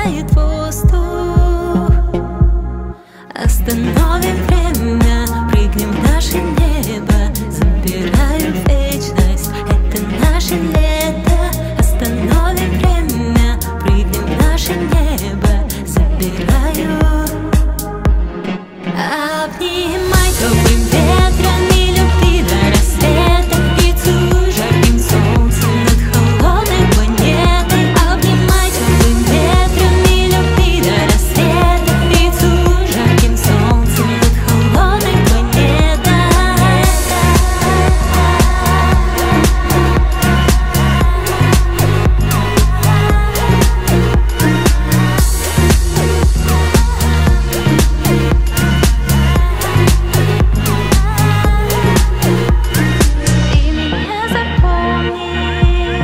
тает воздух. Остановим время, прыгнем в наше небо, забираю вечность, это наше лето. Остановим время, прыгнем в наше небо, забираю. Обнимай теплым ветром и люби до рассвета, и целуй жарким солнцем над холодной планетой. Обнимай теплым ветром и люби до рассвета, и целуй жарким солнцем над холодной планетой. Ты меня запомни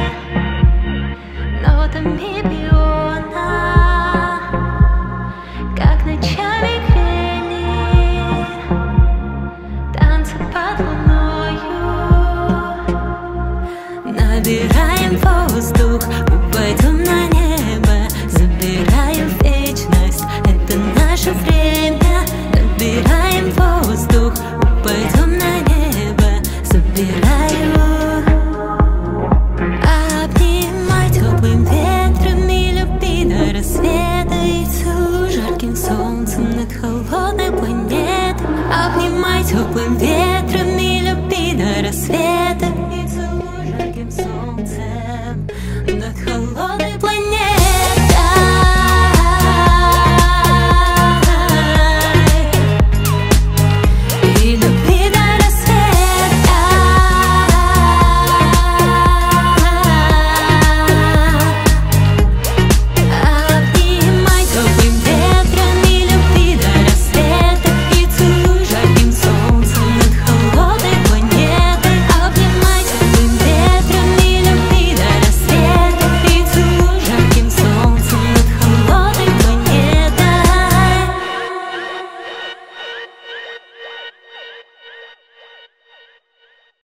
нотами пиона, как ночами грели танцы под луною. Набираем воздух, упадем на небо, забираем вечность, это наше время. Набираем воздух, упадем на небо, забираю. Обнимай теплым ветром и люби до рассвета, и целуй жарким солнцем над холодной планетой. Обнимай теплым ветром и люби до рассвета, и целуй жарким солнцем над холодной планетой.